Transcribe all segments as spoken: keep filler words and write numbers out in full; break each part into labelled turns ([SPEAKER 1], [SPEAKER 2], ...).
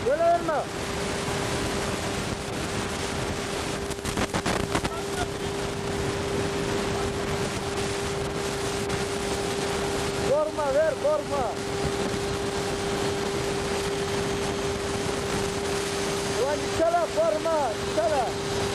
[SPEAKER 1] Böyle verme. Korkma ver, korkma. Ulan gitsene, korkma, gitsene.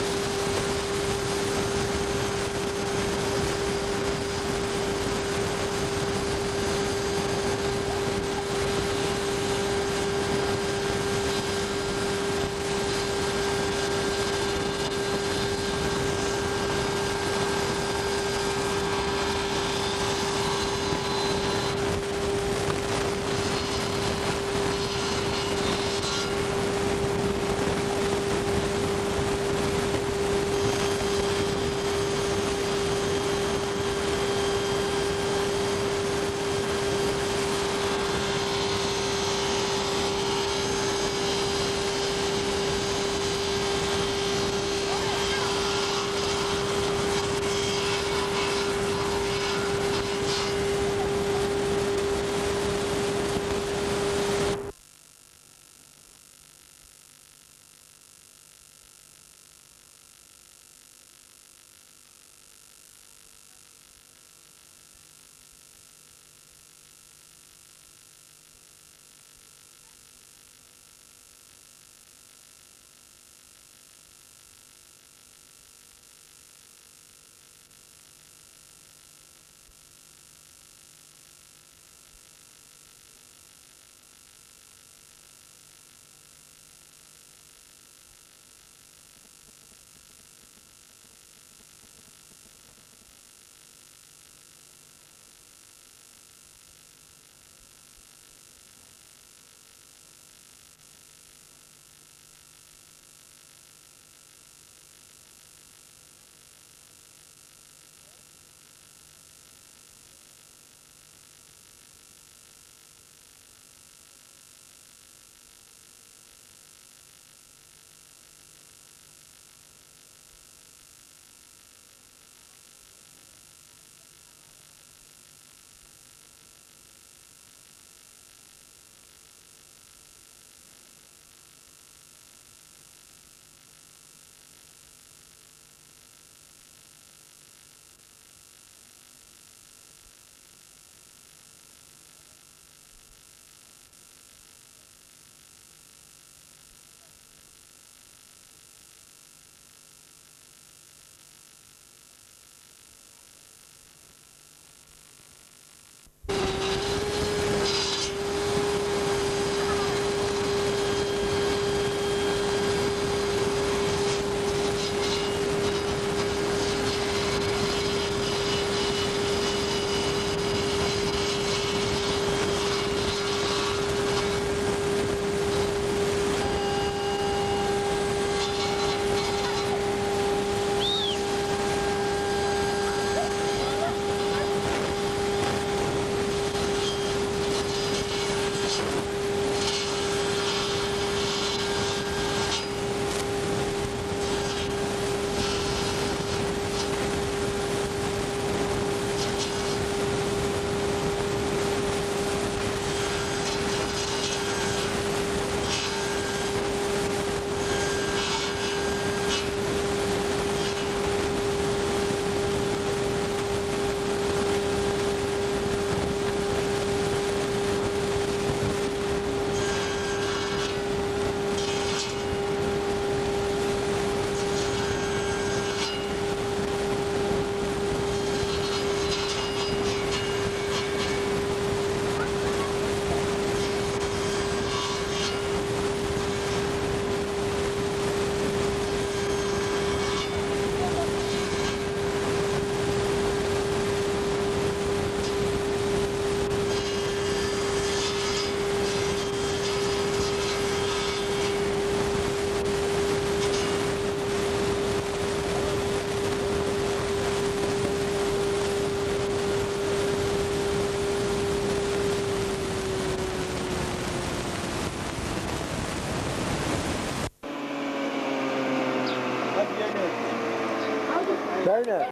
[SPEAKER 1] Aynen.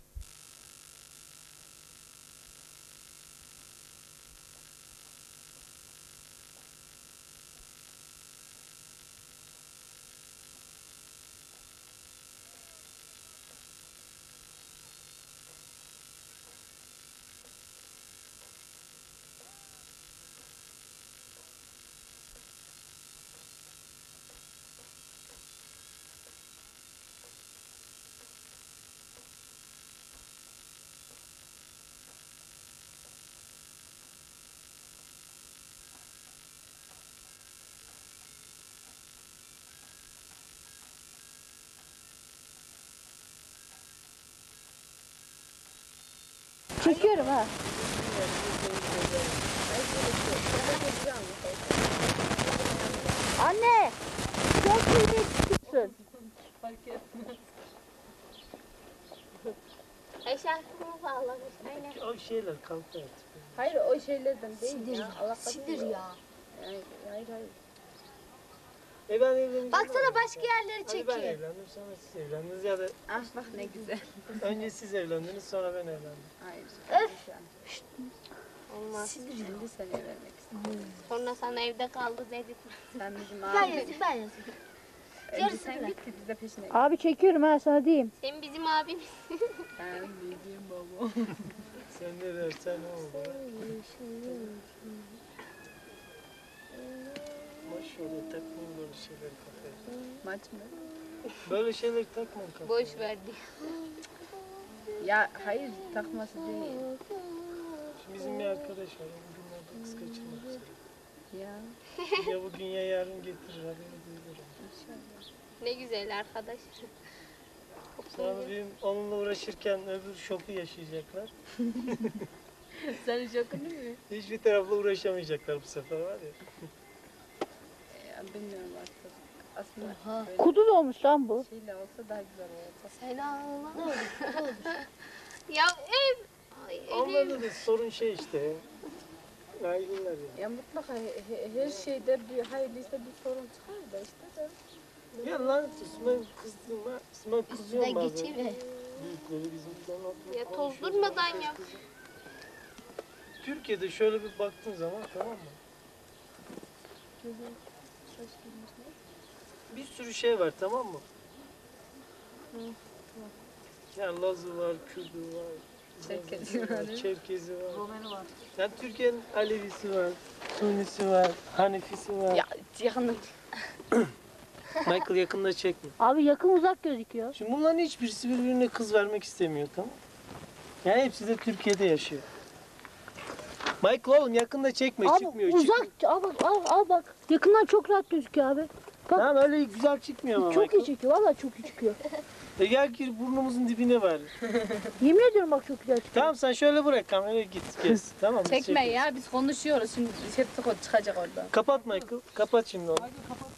[SPEAKER 2] Çekiyorum ha. Anne! Çok iyi çıkıyorsun.
[SPEAKER 3] Fark etmez. Eşarpımı bağlamış. Aynen.
[SPEAKER 4] O şeyler kalktı artık.
[SPEAKER 5] Hayır o şeylerden değil
[SPEAKER 3] Sidir
[SPEAKER 5] ya.
[SPEAKER 3] ya.
[SPEAKER 5] Allah
[SPEAKER 3] Sidir
[SPEAKER 5] korusun.
[SPEAKER 3] ya.
[SPEAKER 5] Yani, hayır hayır.
[SPEAKER 4] E ben evleneceğim.
[SPEAKER 3] Baksana başka yerleri
[SPEAKER 4] Hadi ben
[SPEAKER 3] çekiyor.
[SPEAKER 4] evlendim sonra siz evlendiniz ya da
[SPEAKER 5] Ah bak ne güzel.
[SPEAKER 4] önce siz evlendiniz sonra ben evlendim.
[SPEAKER 5] Hayır.
[SPEAKER 3] Öf.
[SPEAKER 5] Olmaz. Şimdi seni vermek istiyorum.
[SPEAKER 3] Sonra sana evde kaldı dedik.
[SPEAKER 5] Sen bizim
[SPEAKER 3] Ben
[SPEAKER 5] abimiz.
[SPEAKER 3] yazayım ben yazayım.
[SPEAKER 5] Önce
[SPEAKER 3] Yarısı
[SPEAKER 5] sen
[SPEAKER 3] bile.
[SPEAKER 5] git biz de peşine git.
[SPEAKER 2] Abi çekiyorum ha sana diyeyim.
[SPEAKER 3] Sen bizim abimiz.
[SPEAKER 5] Ben bildiğim baba.
[SPEAKER 4] Sen ne dersen ne oldu? Boş ver takmayın böyle şeyleri kafaya.
[SPEAKER 5] Maç mı?
[SPEAKER 4] Böyle şeyleri takmayın kafaya.
[SPEAKER 3] Boş verdi.
[SPEAKER 5] Ya hayır takması değil.
[SPEAKER 4] Şimdi bizim bir arkadaş var. Bugünlerde kız kaçırmak üzere.
[SPEAKER 5] Ya.
[SPEAKER 4] Ya bugün ya yarın getirir haberi duyulur.
[SPEAKER 3] Ne güzel arkadaş.
[SPEAKER 4] Sonra benim onunla uğraşırken öbür şoku yaşayacaklar.
[SPEAKER 5] Sen şokunu mu?
[SPEAKER 4] Hiçbir tarafla uğraşamayacaklar bu sefer var ya.
[SPEAKER 5] Ya bilmiyorum artık. Aslında böyle
[SPEAKER 2] Kudu olmuş lan bu.
[SPEAKER 5] şeyle olsa daha güzel olacak.
[SPEAKER 3] Selam. Ne olur, ne olur. Ya ev. Ay, elim.
[SPEAKER 4] Onlarda da sorun şey işte ya. Ayrılar ya.
[SPEAKER 5] Ya mutlaka he- he- her şeyde bir hayırlıysa bir sorun çıkar da işte de.
[SPEAKER 4] Ya lan İsmail kızdırma. İsmail kızıyor
[SPEAKER 3] Üstüne
[SPEAKER 4] bazen.
[SPEAKER 3] geçiver.
[SPEAKER 4] Büyükleri bizimkilerin altında
[SPEAKER 3] Ya
[SPEAKER 4] konuşuyor,
[SPEAKER 3] tozdurmadan
[SPEAKER 4] konuşuyor,
[SPEAKER 3] yap.
[SPEAKER 4] kızıyor. Türkiye'de şöyle bir baktığın zaman tamam mı? Bir sürü şey var tamam mı? Ya Lazı var, Kürdü var,
[SPEAKER 5] Çerkezi
[SPEAKER 4] Lazı
[SPEAKER 5] var.
[SPEAKER 4] Çerkezi var.
[SPEAKER 5] Romani var.
[SPEAKER 4] Yani Türkiye'nin Alevisi var, Sunnisi var, Hanefisi var.
[SPEAKER 5] Ya yakında.
[SPEAKER 4] Michael yakında çekme.
[SPEAKER 2] Abi yakın uzak gözüküyor.
[SPEAKER 4] Şimdi bunların hiçbirisi birbirine kız vermek istemiyor tamam mı? Yani hepsi de Türkiye'de yaşıyor. Michael oğlum yakında çekme
[SPEAKER 2] Abi
[SPEAKER 4] çıkmıyor
[SPEAKER 2] uzak.
[SPEAKER 4] çıkmıyor.
[SPEAKER 2] Al bak al, al bak. Yakından çok rahat gözüküyor abi. Bak
[SPEAKER 4] Tamam öyle güzel çıkmıyor ama
[SPEAKER 2] çok
[SPEAKER 4] Michael.
[SPEAKER 2] iyi çekiyor. Valla çok iyi çıkıyor.
[SPEAKER 4] E gel gir burnumuzun dibine var.
[SPEAKER 2] Yemin ediyorum bak çok güzel çıkıyor.
[SPEAKER 4] Tamam sen şöyle bırak kameraya git kes. Tamam biz
[SPEAKER 5] Çekme
[SPEAKER 4] çekiyoruz.
[SPEAKER 5] ya biz konuşuyoruz şimdi hep çıkacak orada.
[SPEAKER 4] Kapat Michael. Kapat şimdi onu.